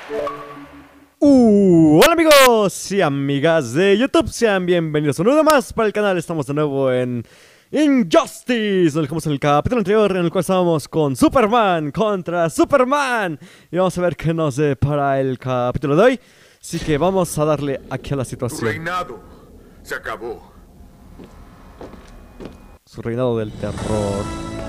Hola amigos y amigas de YouTube, sean bienvenidos a un video más para el canal. Estamos de nuevo en Injustice. Nos dejamos en el capítulo anterior en el cual estábamos con Superman contra Superman. Y vamos a ver qué nos para el capítulo de hoy. Así que vamos a darle aquí a la Tu situación. reinado se acabó. Su reinado del terror.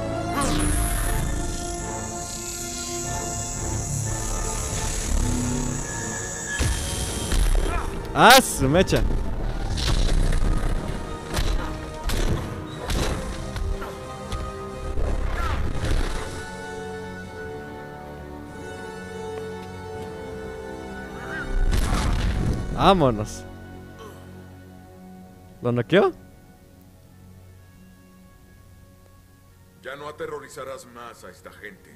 ¡Ah, su mecha! ¡Vámonos! ¿Lo noqueó? Ya no aterrorizarás más a esta gente.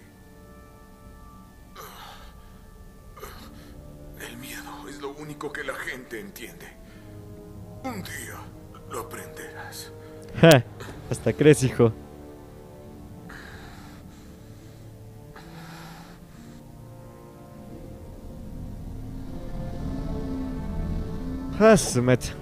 El miedo es lo único que la gente entiende. Un día lo aprenderás. Ja, hasta crees, hijo. Ah, su mecha.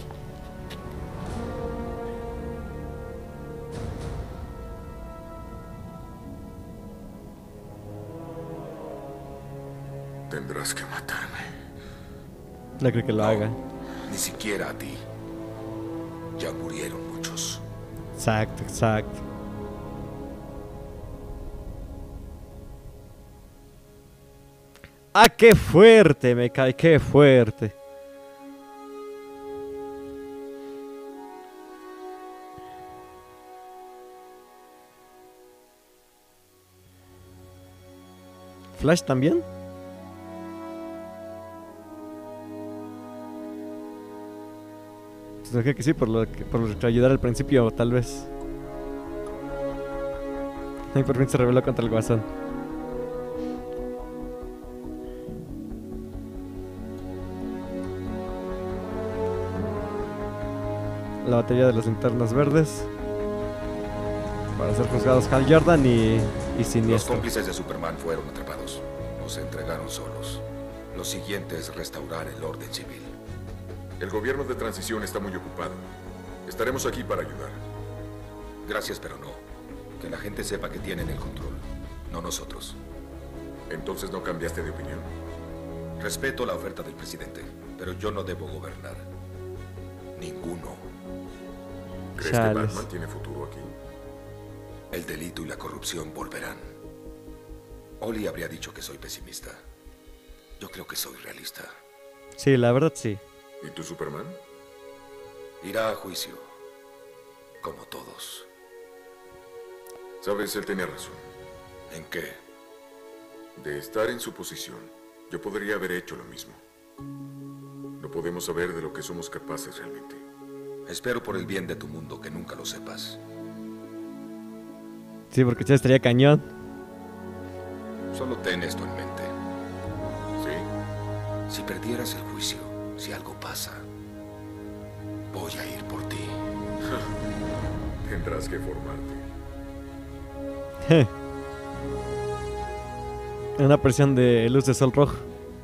Tendrás que matarme. No creo que lo haga. Ni siquiera a ti. Ya murieron muchos. Exacto, exacto. ¡Ah, qué fuerte! Me cae, qué fuerte. ¿Flash también? Pues creo que sí, por lo que ayudar al principio, tal vez. Y por fin se rebeló contra el Guasón. La batería de los linternas verdes. Para ser juzgados Hal Jordan y Los Siniestro. cómplices de Superman fueron atrapados. Los entregaron solos. Lo siguiente es restaurar el orden civil. El gobierno de transición está muy ocupado. Estaremos aquí para ayudar. Gracias, pero no. Que la gente sepa que tienen el control, no nosotros. ¿Entonces no cambiaste de opinión? Respeto la oferta del presidente, pero yo no debo gobernar. Ninguno. ¿Crees Chales. que Batman tiene futuro aquí? El delito y la corrupción volverán. Oli habría dicho que soy pesimista. Yo creo que soy realista. Sí, la verdad sí. ¿Y tú, Superman? Irá a juicio, como todos. Sabes, él tenía razón. ¿En qué? De estar en su posición, yo podría haber hecho lo mismo. No podemos saber de lo que somos capaces realmente. Espero por el bien de tu mundo que nunca lo sepas. Sí, porque ya estaría cañón. Solo ten esto en mente. ¿Sí? Si perdieras el juicio, si algo pasa, voy a ir por ti. Tendrás que formarte. Una presión de luz de sol rojo.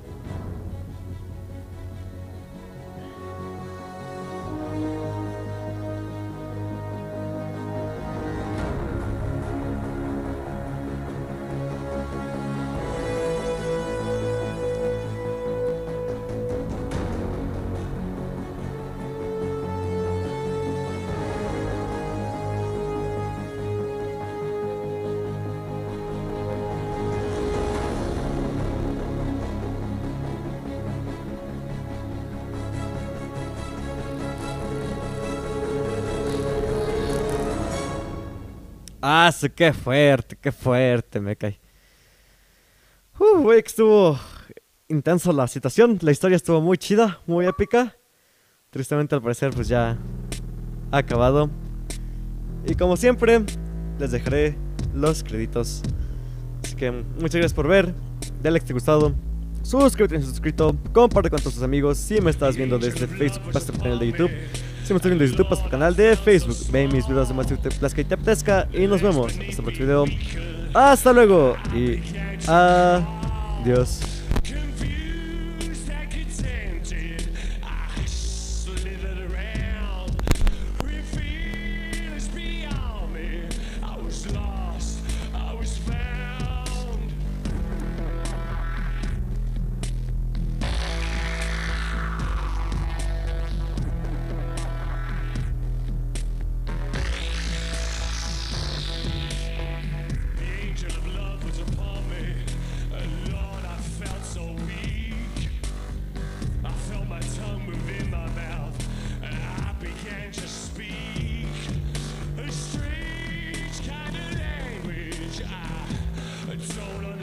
Ah, sí, qué fuerte, me cae. Güey, que estuvo intenso la situación. La historia estuvo muy chida, muy épica. Tristemente, al parecer, pues ya ha acabado. Y como siempre, les dejaré los créditos. Así que muchas gracias por ver. Dale like si te ha gustado. Suscríbete si no estás suscrito. Comparte con todos tus amigos. Si me estás viendo desde Facebook, pasa por el canal de YouTube. Si me estás viendo desde YouTube, pasa por el canal de Facebook. Ve mis videos de más que te plazca y te apetezca. Y nos vemos hasta el próximo video. Hasta luego. Y adiós.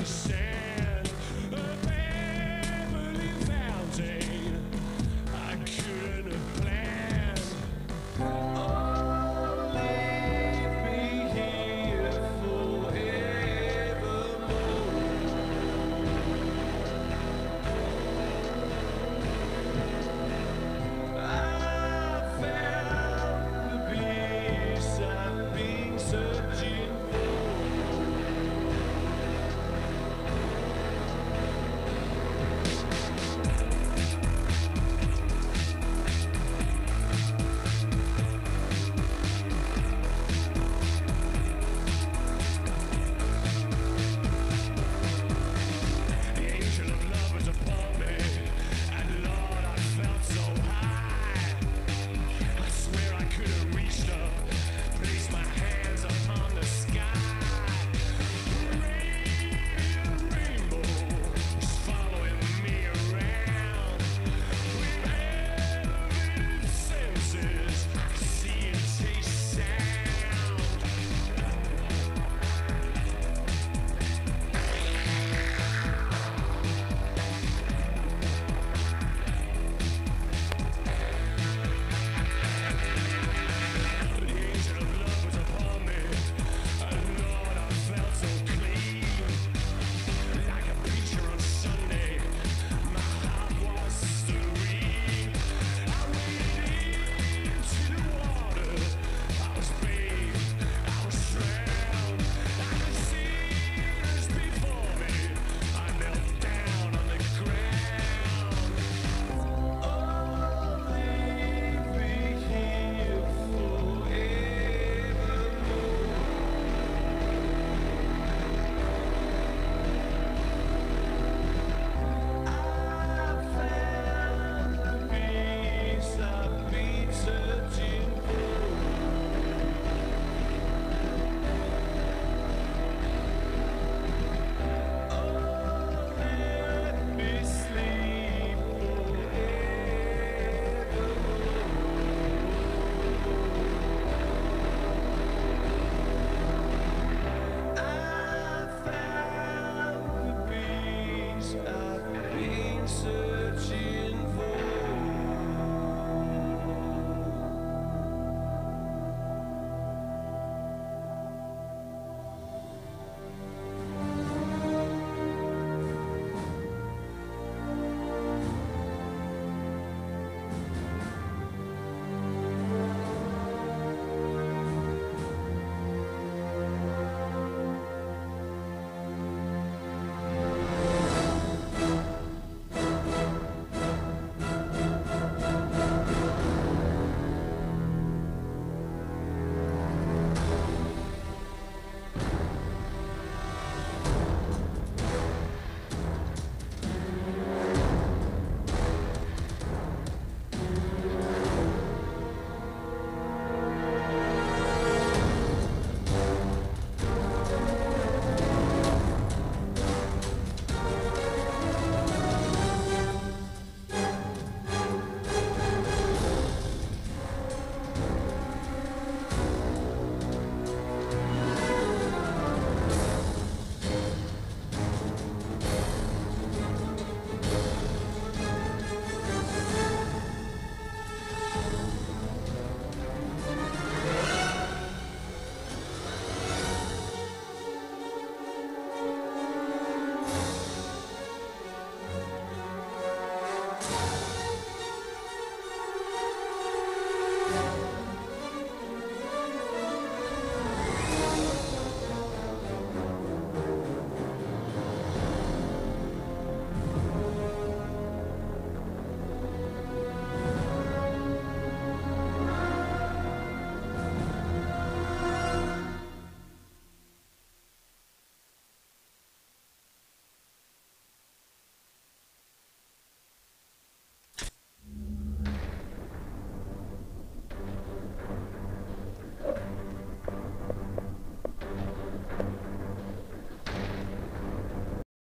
sand.